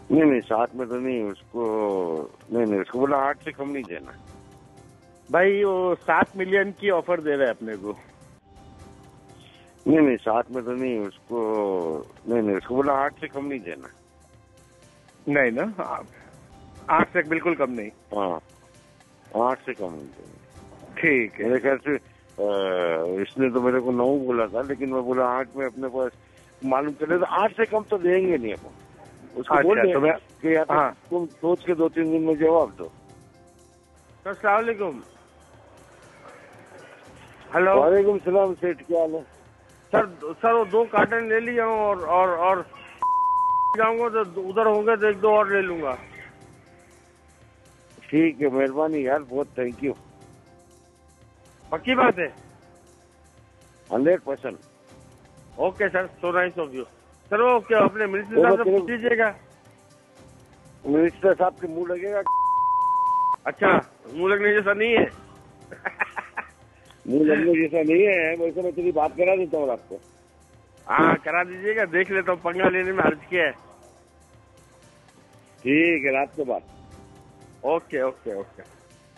नहीं नहीं, 7 में तो नहीं उसको। नहीं नहीं, उसको बोला 8 से कम नहीं देना। भाई वो 7 मिलियन की ऑफर दे रहे हैं अपने को। नहीं नहीं, 7 में तो नहीं उसको। नहीं नहीं, उसको बोला 8 से कम नहीं देना। नहीं ना, 8 से बिल्कुल कम नहीं। हाँ, 8 से कम नहीं देना। ठीक है। मेरे ख्याल से इसने तो मेरे को 9 बोला था, लेकिन मैं बोला 8 में अपने पास मालूम चले तो 8 से कम तो देंगे नहीं अपन। उसको बोल अच्छा, दे तो मैं कि या तो हाँ तुम सोच के 2-3 दिन में जवाब दो। अस्सलाम वालेकुम। हेलो वालेकुम सलाम सेठ, क्या हाल है? सर वो 2 कार्टन ले लिया हूँ और जाऊंगा तो उधर होंगे तो 1-2 और ले लूंगा। ठीक है, मेहरबानी यार, बहुत थैंक यू। पक्की बात है? 100%। Okay sir, so nice of you. Sir वो क्या अपने मिनिस्टर साहब से पूछ लीजिएगा। मिनिस्टर साहब के मुंह लगेगा? अच्छा, मुंह लगने जैसा नहीं है। मुंह लगने जैसा नहीं है, वैसे मैं तेरी बात करा देता हूँ आपको। हाँ करा दीजिएगा, देख लेता हूँ, पंगा लेने में हर्ज क्या है। ठीक है, रात के बाद। Okay okay okay.